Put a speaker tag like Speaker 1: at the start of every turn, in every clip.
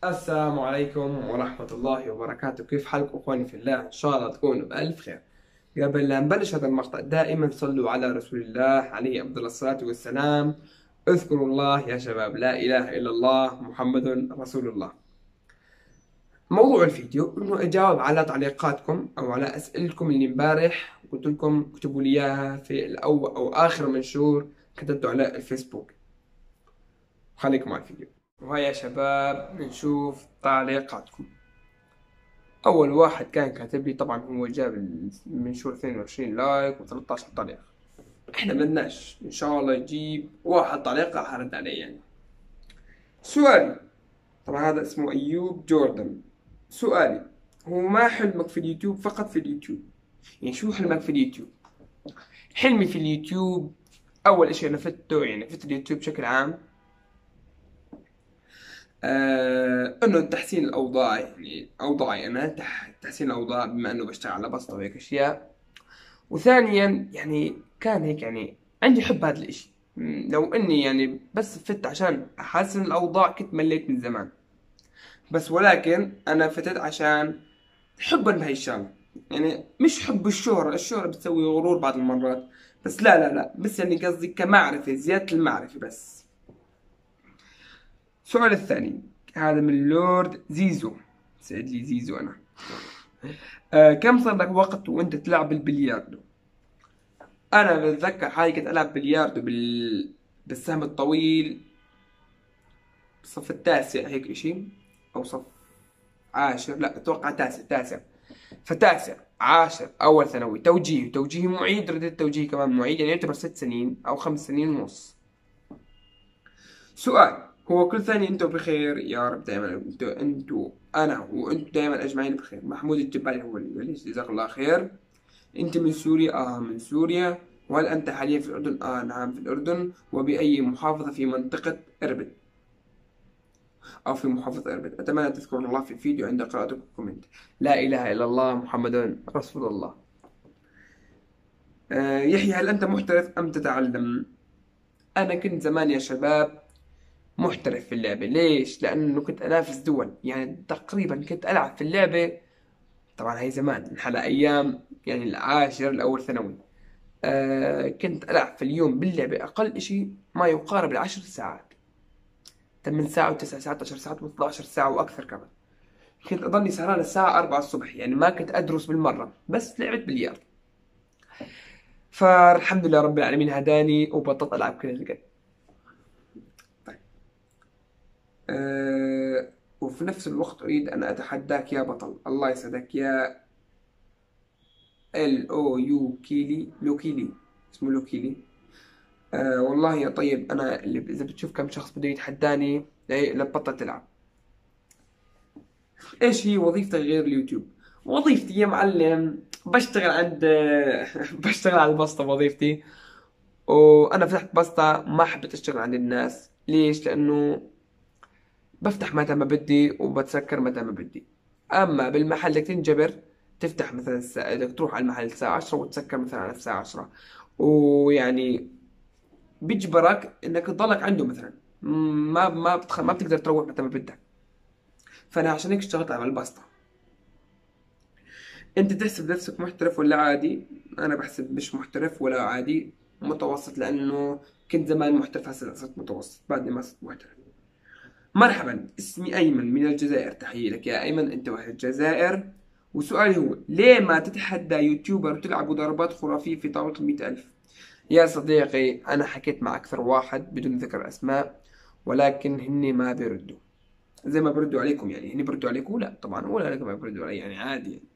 Speaker 1: السلام عليكم ورحمة الله وبركاته. كيف حالكم اخواني في الله؟ ان شاء الله تكونوا بألف خير. قبل لا نبلش هذا المقطع دائما صلوا على رسول الله عليه افضل الصلاة والسلام. اذكروا الله يا شباب، لا اله الا الله محمد رسول الله. موضوع الفيديو انه اجاوب على تعليقاتكم او على اسئلتكم اللي امبارح قلت لكم اكتبوا لي اياها في الاول او اخر منشور كتبته على الفيسبوك. خليكم مع الفيديو وهيا يا شباب نشوف تعليقاتكم. اول واحد كان كاتب لي، طبعا هو جاب المنشور 22 لايك و13 تعليق. احنا بدناش، ان شاء الله يجيب واحد تعليق راح ارد عليه يعني. سؤالي، طبعا هذا اسمه ايوب جوردن. سؤالي، هو ما حلمك في اليوتيوب فقط في اليوتيوب؟ يعني شو حلمك في اليوتيوب؟ حلمي في اليوتيوب اول اشي انا فته، يعني فت اليوتيوب بشكل عام انه تحسين الاوضاع، يعني اوضاعي انا تحسين الاوضاع بما انه بشتغل على بسطة وهيك اشياء. وثانيا يعني كان هيك يعني عندي حب هذا الاشي. لو اني يعني بس فت عشان احسن الاوضاع كنت مليت من زمان، بس ولكن انا فتت عشان حبا بهاي الشغلة. يعني مش حب الشهرة، الشهرة بتسوي غرور بعض المرات، بس لا بس يعني قصدي كمعرفة، زيادة المعرفة بس. السؤال الثاني هذا من لورد زيزو. سعد لي زيزو أنا. كم صار لك وقت وأنت تلعب البلياردو؟ أنا بتذكر حالي كنت ألعب بلياردو بالسهم الطويل بالصف التاسع هيك إشي، أو صف عاشر، لا أتوقع تاسع. فتاسع عاشر أول ثانوي توجيهي معيد، رديت توجيهي كمان معيد، يعني يعتبر 6 سنين أو 5 سنين ونص. سؤال، هو كل ثانية انتم بخير يا رب دائما، انتوا انا وانتوا دائما اجمعين بخير. محمود الجبالي هو اللي يقول لي جزاك الله خير. انت من سوريا؟ من سوريا. وهل انت حاليا في الاردن؟ نعم في الاردن. وبأي محافظة في منطقة اربد او في محافظة اربد؟ اتمنى تذكرون الله في الفيديو عند قراءتكم كومنت. لا اله الا الله محمد رسول الله. يحيى، هل انت محترف ام تتعلم؟ انا كنت زمان يا شباب محترف في اللعبة. ليش؟ لأنه كنت أنافس دول، يعني تقريبا كنت ألعب في اللعبة. طبعا هي زمان نحن أيام يعني العاشر الأول ثانوي. كنت ألعب في اليوم باللعبة أقل إشي ما يقارب ال10 ساعات، 8 ساعات و9 ساعات 10 ساعات و12 ساعة وأكثر كمان. كنت أضلني سهران الساعة 4 الصبح، يعني ما كنت أدرس بالمرة، بس لعبت بلياردو. فالحمد لله رب العالمين هداني وبطلت ألعب كل هالقد. وفي نفس الوقت أريد أن أتحداك يا بطل. الله يسعدك يا ال او يو كيلي، لوكيلي، اسمه لوكيلي. والله يا طيب، أنا اللي إذا بتشوف كم شخص بده يتحداني لبطل تلعب. إيش هي وظيفتك غير اليوتيوب؟ وظيفتي يا معلم بشتغل عند بشتغل على البسطة وظيفتي. وأنا فتحت بسطة، ما حبيت أشتغل عند الناس. ليش؟ لأنه بفتح متى ما بدي وبتسكر متى ما بدي. اما بالمحل بدك تنجبر تفتح مثلا بدك تروح على المحل الساعة 10 وتسكر مثلا على الساعة 10، ويعني بيجبرك انك تضلك عنده مثلا، ما بتقدر تروح متى ما بدك. فانا عشان هيك اشتغلت على الباستا. انت تحسب نفسك محترف ولا عادي؟ انا بحسب مش محترف ولا عادي، متوسط، لانه كنت زمان محترف هسه صرت متوسط بعد ما صرت محترف. مرحبا، اسمي أيمن من الجزائر. تحية لك يا أيمن، أنت واحد الجزائر. وسؤالي هو، ليه ما تتحدى يوتيوبر وتلعبوا ضربات خرافية في طاولة 100,000؟ يا صديقي، أنا حكيت مع أكثر واحد بدون ذكر أسماء، ولكن هني ما بيردوا زي ما بردوا عليكم. يعني هني بردوا عليكم؟ لا طبعا، ولا ما بردوا علي، يعني عادي يعني.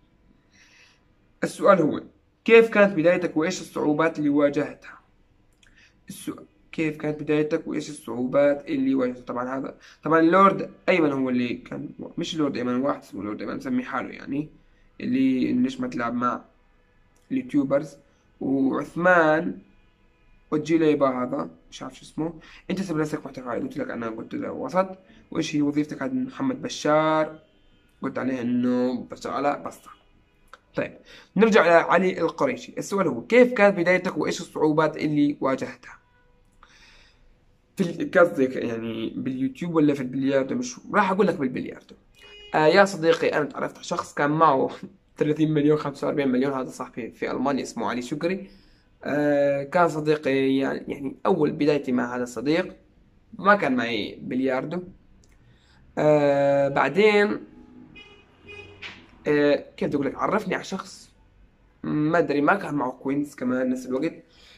Speaker 1: السؤال هو، كيف كانت بدايتك وإيش الصعوبات اللي واجهتها؟ السؤال، كيف كانت بدايتك وايش الصعوبات اللي واجهتك؟ طبعا هذا، طبعا لورد ايمن هو اللي كان، مش لورد ايمن، واحد اسمه لورد ايمن مسمي حاله يعني، اللي ليش ما تلعب مع اليوتيوبرز. وعثمان وجيليبا هذا مش عارف شو اسمه. انت سبب نفسك محترف عادي، قلت لك انا قلت له وسط. وايش هي وظيفتك؟ عند محمد بشار، قلت عليه انه بشتغل على بسطة. طيب نرجع لعلي القريشي. السؤال هو، كيف كانت بدايتك وايش الصعوبات اللي واجهتها؟ قصدي يعني باليوتيوب ولا في البلياردو؟ مش راح اقول لك بالبلياردو. يا صديقي، انا تعرفت على شخص كان معه 30 مليون 45 مليون. هذا صاحبي في المانيا اسمه علي شكري. كان صديقي، يعني اول بدايتي مع هذا الصديق ما كان معي بلياردو. بعدين كيف بدي اقول لك، عرفني على شخص ما ادري، ما كان معه كوينز كمان نفس الوقت،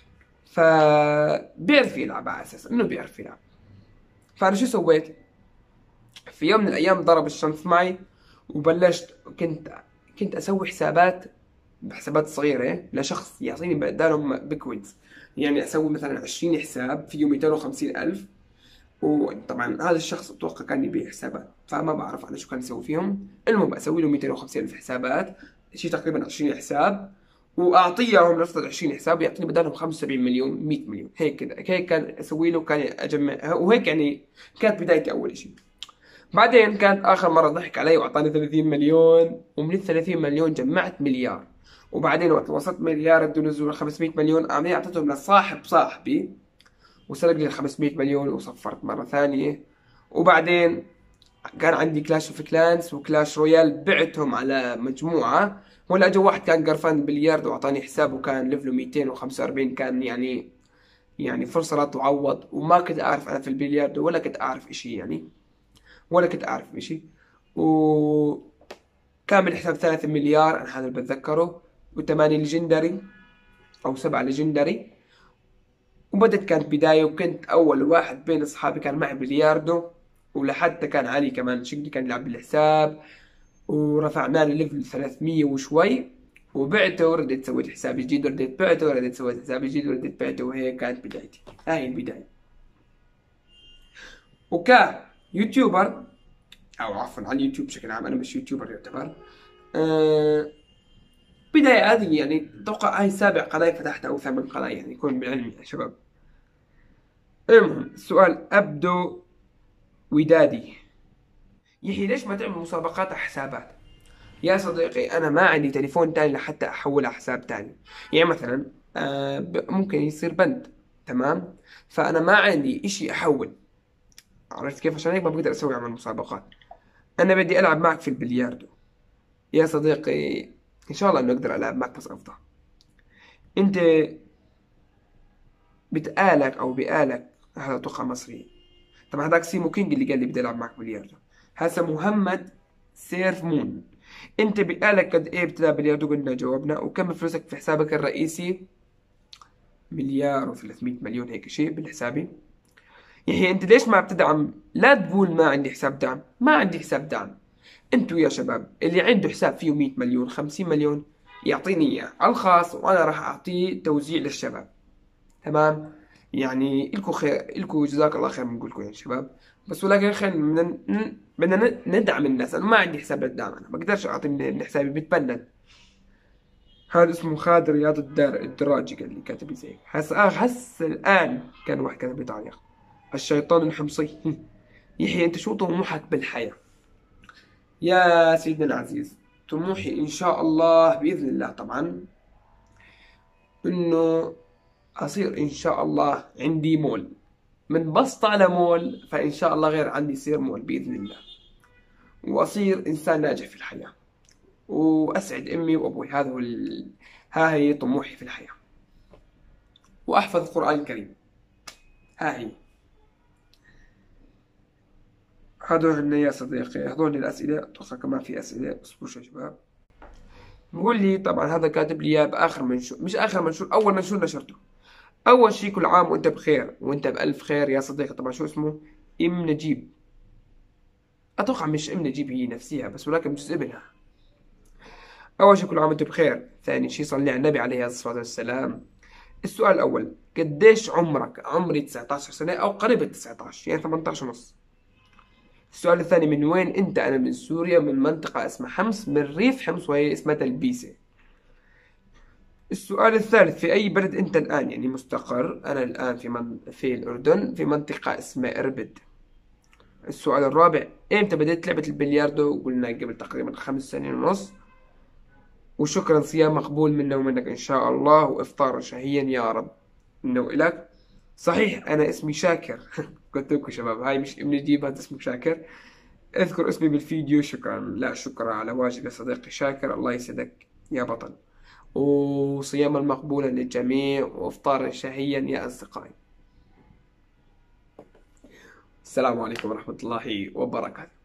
Speaker 1: فبيعرف يلعب على اساس انه بيعرف يلعب. فانا شو سويت؟ في يوم من الايام ضرب الشمس معي، وبلشت كنت اسوي بحسابات صغيرة لشخص يعطيني بدالهم بكوينز. يعني اسوي مثلا 20 حساب فيه 250 الف. وطبعا هذا الشخص اتوقع كان يبيع حسابات، فما بعرف انا شو كان يسوي فيهم. المهم اسوي له 250 الف حسابات، شيء تقريبا 20 حساب، واعطيه اياهم. نفترض 20 حساب يعطيني بدالهم 75 مليون 100 مليون، هيك كذا هيك كان اسوي له، كان اجمع وهيك. يعني كانت بدايتي اول شيء. بعدين كانت اخر مره ضحك علي واعطاني 30 مليون، ومن ال 30 مليون جمعت مليار. وبعدين وقت وصلت مليار بده نزول 500 مليون، قام اعطيتهم لصاحب صاحبي وسرق لي ال 500 مليون وصفرت مره ثانيه. وبعدين كان عندي كلاش اوف كلانس وكلاش رويال، بعتهم على مجموعه. ولا اجى واحد كان قرفان بلياردو واعطاني حساب وكان ليفله 245. كان يعني فرصه لا تعوض. وما كنت اعرف انا في البلياردو، ولا كنت اعرف اشي يعني، ولا كنت اعرف اشي. وكان بالحساب 3 مليار، انا هذا اللي بتذكره، و8 ليجندري او 7 ليجندري. وبدت كانت بداية، وكنت أول واحد بين أصحابي كان معي بلياردو. ولحتى كان علي كمان شقلي كان يلعب بالحساب، ورفعناه لليفل 300 وشوي. وبعته ورديت سويت حساب جديد، ورديت بعته ورديت سويت حساب جديد، ورديت بعته. وهيك كانت بدايتي، هاي البداية. يوتيوبر، أو عفوا على اليوتيوب بشكل عام، أنا مش يوتيوبر يعتبر. أه بداية هذه يعني أتوقع هاي سابع قناة فتحتها أو ثامن قناة، يعني يكون بالعلم يا شباب. المهم السؤال أبدو ودادي: يحيى ليش ما تعمل مسابقات على حسابات؟ يا صديقي، أنا ما عندي تليفون تاني لحتى أحول على حساب تاني. يعني مثلا ممكن يصير بند، تمام؟ فأنا ما عندي إشي أحول. عرفت كيف؟ عشان هيك ما بقدر أسوي عمل مسابقات. أنا بدي ألعب معك في البلياردو يا صديقي. إن شاء الله إنه أقدر ألعب معك بس أفضل. أنت بتقالك أو بقالك، هذا أتوقع مصري. طبعا هذاك سيمو كينج اللي قال لي بدي ألعب معك بلياردو. هسا محمد سيرف مون: انت بقالك قد ايه بتلعب بلياردو؟ قلنا جاوبنا. وكم فلوسك في حسابك الرئيسي؟ مليار و300 مليون، هيك شيء بالحسابي. يحيى انت ليش ما بتدعم؟ لا تقول ما عندي حساب دعم، ما عندي حساب دعم. انتوا يا شباب اللي عنده حساب فيه 100 مليون 50 مليون يعطيني اياه على الخاص، وانا راح اعطيه توزيع للشباب. تمام؟ يعني الكو خير، الكو جزاك الله خير بنقولكم يا شباب. بس ولكن خلينا بدنا ندعم الناس. انا ما عندي حساب للدعم، انا ما اقدرش اعطي من حسابي، بتبند. هذا اسمه خالد رياض الدراجي قال لي، كاتب لي زي هيك. هسه الان كان واحد كاتب لي تعليق: الشيطان الحمصي. يحيى انت شو طموحك بالحياة؟ يا سيدنا العزيز، طموحي ان شاء الله باذن الله طبعا انه اصير ان شاء الله عندي مول. من بسطة لمول، فان شاء الله غير عندي يصير مول باذن الله. واصير انسان ناجح في الحياة، واسعد امي وابوي. ها هي طموحي في الحياة. واحفظ القرآن الكريم. ها هي. هذول يا صديقي، هذول الأسئلة. أتوقع كمان في أسئلة، اصبروا يا شباب. بقول لي طبعا هذا كاتب لي إياه بآخر منشور، مش آخر منشور، أول منشور نشرته. أول شي كل عام وأنت بخير، وأنت بألف خير يا صديقي. طبعا شو اسمه؟ أم نجيب. أتوقع مش أم نجيب هي نفسها بس، ولكن جزء منها. أول شي كل عام وأنت بخير. ثاني شي صلي على النبي عليه الصلاة والسلام. السؤال الأول: قديش عمرك؟ عمري 19 سنة أو قريب 19، يعني 18 ونص. السؤال الثاني: من وين أنت؟ أنا من سوريا، من منطقة اسمها حمص، من ريف حمص وهي اسمها تلبيسة. السؤال الثالث: في أي بلد أنت الآن؟ يعني مستقر. أنا الآن في الأردن، في منطقة اسمها إربد. السؤال الرابع: إمتى بديت لعبة البلياردو؟ قلنا قبل تقريبا 5 سنين ونص. وشكرا، صيام مقبول منا ومنك إن شاء الله، وإفطارا شهيا يا رب منا وإلك. صحيح أنا اسمي شاكر. قلت لكم شباب هاي مش ابن نجيب، هذا اسمك شاكر. اذكر اسمي بالفيديو. شكرا. لا شكرا على واجب يا صديقي شاكر، الله يسعدك يا بطل. وصياما مقبولا للجميع، وافطارا شهيا يا أصدقائي. السلام عليكم ورحمة الله وبركاته.